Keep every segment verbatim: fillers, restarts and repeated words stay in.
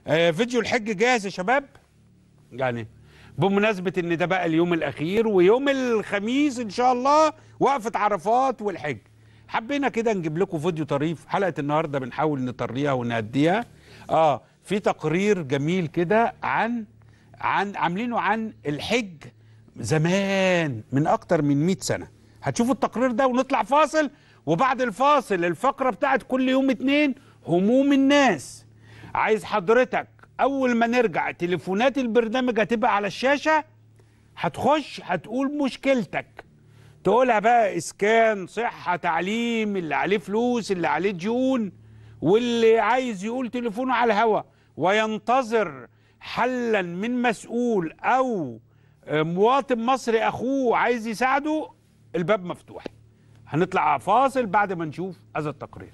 آه فيديو الحج جاهز يا شباب. يعني بمناسبة ان ده بقى اليوم الاخير ويوم الخميس ان شاء الله وقفة عرفات والحج، حبينا كده نجيب لكم فيديو طريف. حلقة النهاردة بنحاول نطريها ونهديها. اه في تقرير جميل كده عن عن عاملينه عن الحج زمان من اكتر من مئة سنة. هتشوفوا التقرير ده ونطلع فاصل، وبعد الفاصل الفقرة بتاعت كل يوم اتنين هموم الناس. عايز حضرتك اول ما نرجع تليفونات البرنامج هتبقى على الشاشة، هتخش هتقول مشكلتك، تقولها بقى اسكان، صحة، تعليم، اللي عليه فلوس، اللي عليه ديون، واللي عايز يقول تليفونه على الهوا وينتظر حلا من مسؤول او مواطن مصري اخوه عايز يساعده، الباب مفتوح. هنطلع فاصل بعد ما نشوف هذا التقرير.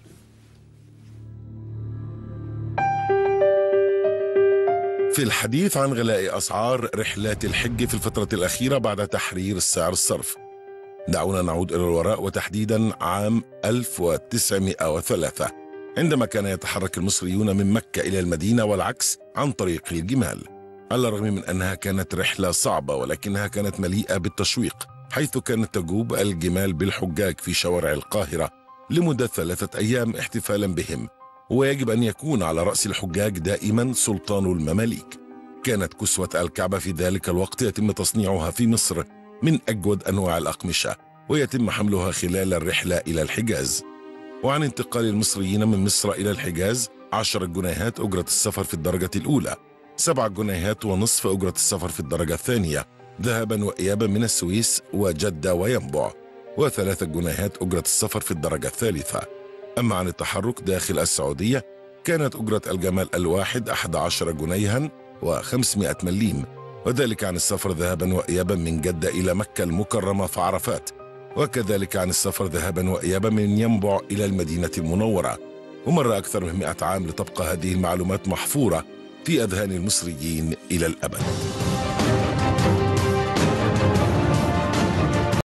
في الحديث عن غلاء أسعار رحلات الحج في الفترة الأخيرة بعد تحرير سعر الصرف، دعونا نعود إلى الوراء، وتحديدا عام ألف وتسعمئة وثلاثة عندما كان يتحرك المصريون من مكة إلى المدينة والعكس عن طريق الجمال. على الرغم من أنها كانت رحلة صعبة، ولكنها كانت مليئة بالتشويق، حيث كانت تجوب الجمال بالحجاج في شوارع القاهرة لمدة ثلاثة أيام احتفالا بهم. ويجب أن يكون على رأس الحجاج دائما سلطان المماليك. كانت كسوة الكعبة في ذلك الوقت يتم تصنيعها في مصر من أجود أنواع الأقمشة، ويتم حملها خلال الرحلة إلى الحجاز. وعن انتقال المصريين من مصر إلى الحجاز، عشر جنيهات أجرة السفر في الدرجة الأولى، سبع جنيهات ونصف أجرة السفر في الدرجة الثانية ذهبا وإيابا من السويس وجدة وينبع، وثلاث جنيهات أجرة السفر في الدرجة الثالثة. أما عن التحرك داخل السعودية، كانت أجرة الجمال الواحد أحد عشر جنيها وخمسمائة مليم، وذلك عن السفر ذهابا وإيابا من جدة إلى مكة المكرمة في عرفات، وكذلك عن السفر ذهابا وإيابا من ينبع إلى المدينة المنورة. ومر أكثر من مئة عام لتبقى هذه المعلومات محفورة في أذهان المصريين إلى الأبد.